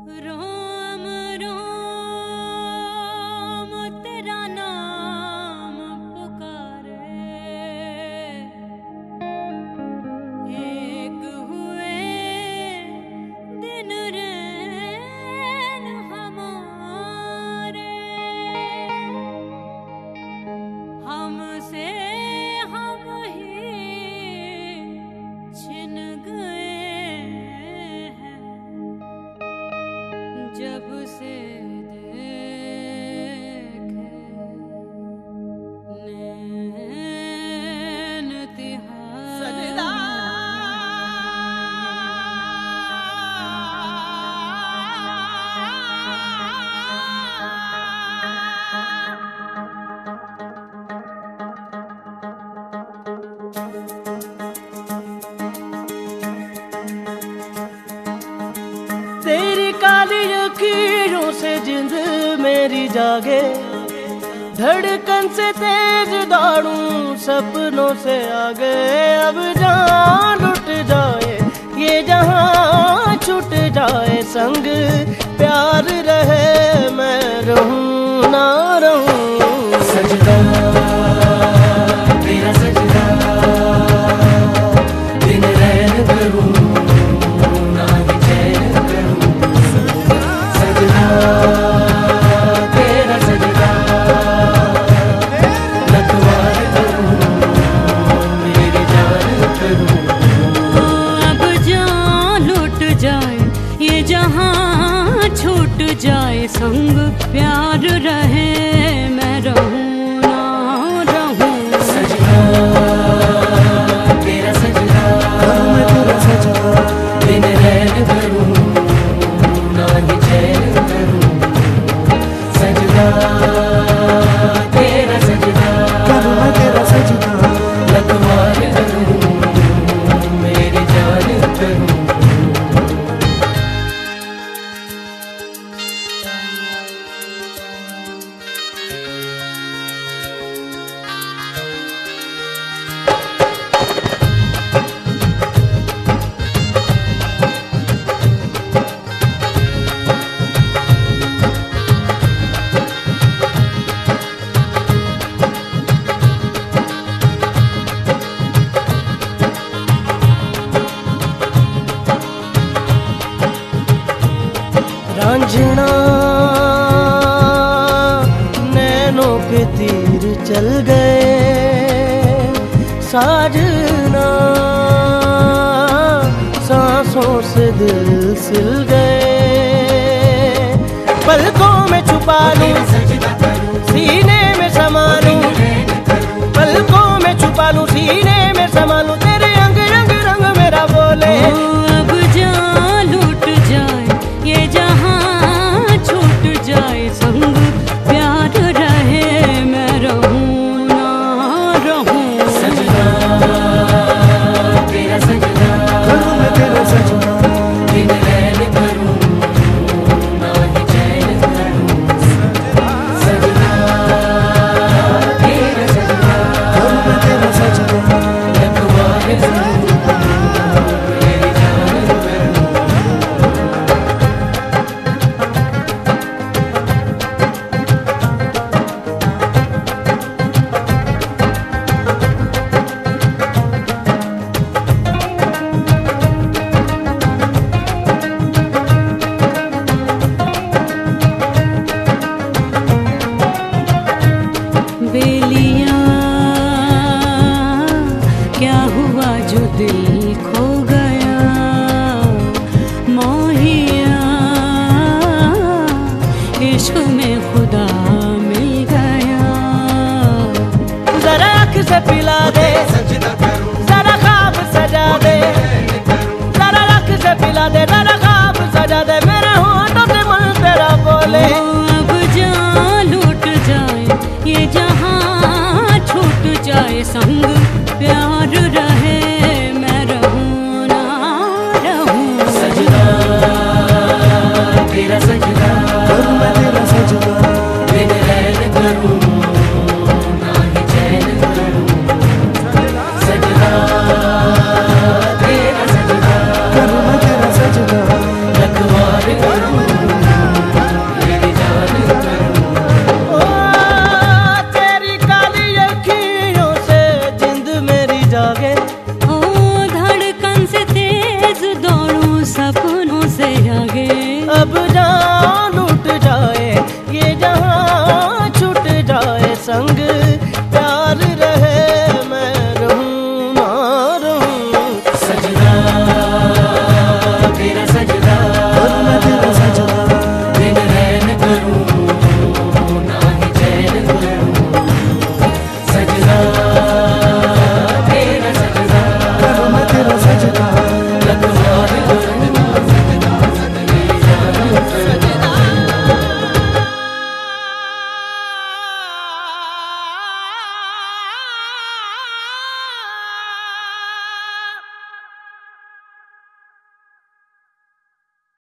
रोम रोम तेरा नाम पुकारे, एक हुए दिन रैन हमारे, हमसे हम ही छिन गए हैं, जब से देखे नैन तिहारे। तेरी काली लकीरों से जिंद मेरी जागे, धड़कन से तेज दौड़ूं सपनों से आगे। अब जान लुट जाए ये जहां छूट जाए, संग प्यार रहे मैं रहूं ना रहूं। सजदा तेरा सजदा, दिन रैन करूं ना ही चैन करूं। सजदा तेरा सजदा, लखवार करूं मेरी जान करूं। अब जान लुट जाए ये जहां छूट जाए, संग प्यार रहे मैं रहूं ना रहूं। सजदा तेरा सजदा, मैं तेरा सजदा, दिन रैन करूं ना ही चैन करूं। सजदा तेरा सजदा, मैं तेरा सजदा, लखवार करूं मेरी जान करूं। रांझना नैनों के तीर चल गए, साजना सांसों से दिल सिल गए। पलकों में छुपा लूं सीने में समा लूं, पलकों में छुपा लूं सीने में समा लूं। तेरे अंग रंग रंग मेरा बोले, अब जान लुट जाए ये जहां छूट जाए, संग प्यार रहे मैं रहूं ना रहूं। सजदा तेरा सजदा, मैं तेरा सजदा, दिन रैन करूं ना ही चैन करूं। सजदा तेरा सजदा, मैं तेरा सजदा, लखवार करूं मेरी जान करूं। बेलियां क्या हुआ जो दिल खो गया, मोहिया इश्क में खुदा मिल गया। जरा आँख से पिला दे, जरा ख्वाब सजा दे, जरा आँख से पिला दे, जरा ख्वाब सजा दे। मेरे होठों से मन तेरा बोले, अब जान लुट जाए ये जहां छूट जाए, संग प्यार रहे मैं रहूं ना रहूं। सजदा तेरा सजदा, मैं तेरा सजदा, दिन रैन करूं ना ही चैन करूं। सजदा तेरा सजदा, मैं तेरा सजदा, लखवार करूं अब